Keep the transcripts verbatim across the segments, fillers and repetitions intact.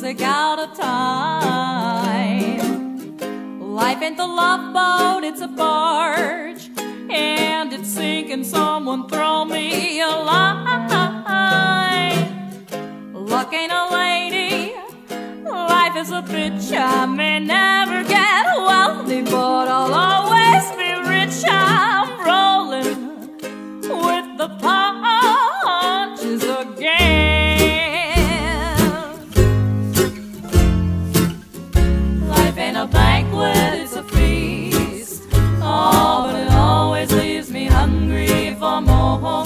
sick out of time. Life ain't the love boat, it's a barge, and it's sinking. Someone throw me a line. Luck ain't a lady, life is a bitch. I may never get wealthy, but I'll always be rich. I'm rolling with the punches again. Life ain't a banquet, it's a feast. Oh, but it always leaves me hungry for more.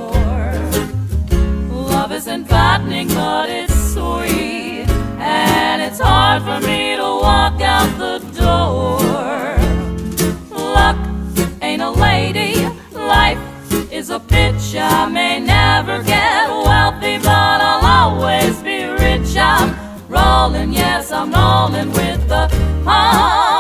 Love isn't fattening, but it's sweet, and it's hard for me to walk out the door. Luck ain't a lady, life is a bitch. I may never get wealthy, but I'll always be rich. I'm rolling, yes, I'm rolling with the punch.